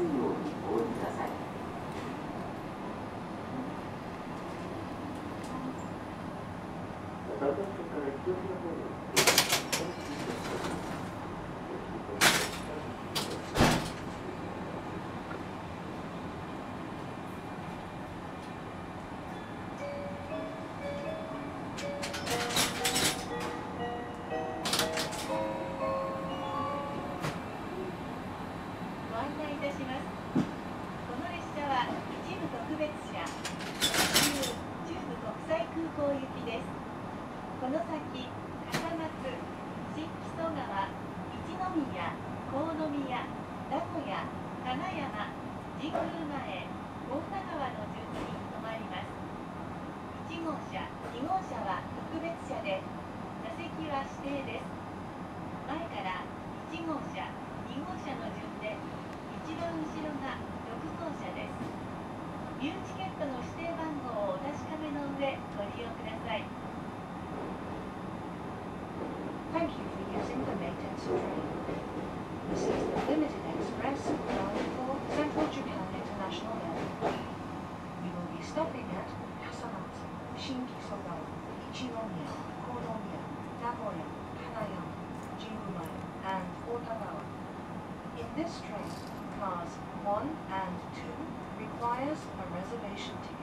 いようにお降りください。また、から一時の方にこの先、笠松、新木曽川、一宮、国宮、名古屋、金山、神宮前、大田川の順に止まります。1号車、2号車は特別車で、座席は指定です。前から1号車、2号車の順で、一番後ろが6号車です。ビューチケットの指定番号をお確かめの上、ご利用ください。 Thank you for using the Meitex train. This is the Limited Express bound for Central Japan International Airport. We will be stopping at Kasamatsu, Shinkisogawa, Ichinomiya, Konomiya, Nagoya, Hanayama, Jingumae, and Otagawa. In this train, cars 1 and 2 requires a reservation ticket.